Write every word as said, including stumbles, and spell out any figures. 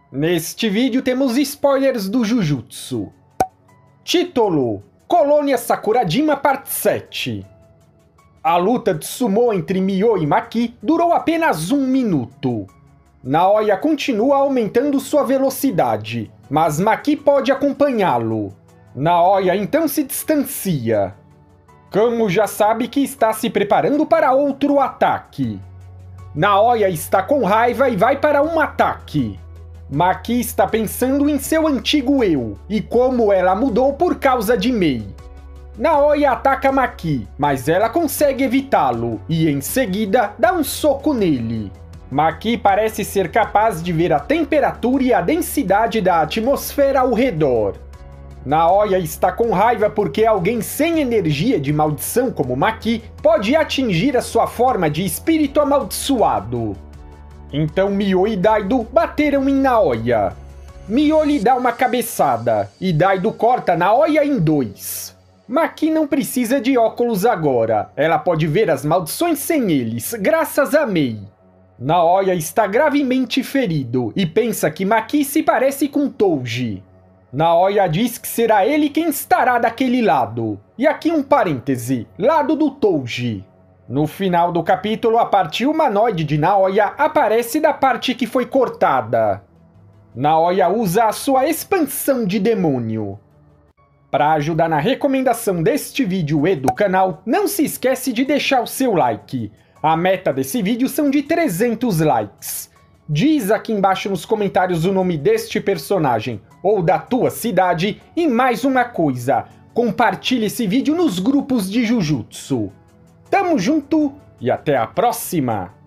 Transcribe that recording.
Neste vídeo temos spoilers do Jujutsu. Título: Colônia Sakurajima Parte sete. A luta de sumô entre Mio e Maki durou apenas um minuto. Naoya continua aumentando sua velocidade, mas Maki pode acompanhá-lo. Naoya então se distancia. Kamo já sabe que está se preparando para outro ataque. Naoya está com raiva e vai para um ataque. Maki está pensando em seu antigo eu e como ela mudou por causa de Mei. Naoya ataca Maki, mas ela consegue evitá-lo e em seguida dá um soco nele. Maki parece ser capaz de ver a temperatura e a densidade da atmosfera ao redor. Naoya está com raiva porque alguém sem energia de maldição como Maki pode atingir a sua forma de espírito amaldiçoado. Então Mio e Daido bateram em Naoya. Mio lhe dá uma cabeçada e Daido corta Naoya em dois. Maki não precisa de óculos agora, ela pode ver as maldições sem eles, graças a Mei. Naoya está gravemente ferido e pensa que Maki se parece com Touji. Naoya diz que será ele quem estará daquele lado. E aqui um parêntese, lado do Touji. No final do capítulo, a parte humanoide de Naoya aparece da parte que foi cortada. Naoya usa a sua expansão de demônio. Para ajudar na recomendação deste vídeo e do canal, não se esquece de deixar o seu like. A meta desse vídeo são de trezentos likes. Diz aqui embaixo nos comentários o nome deste personagem ou da tua cidade e mais uma coisa, compartilhe esse vídeo nos grupos de Jujutsu. Tamo junto e até a próxima!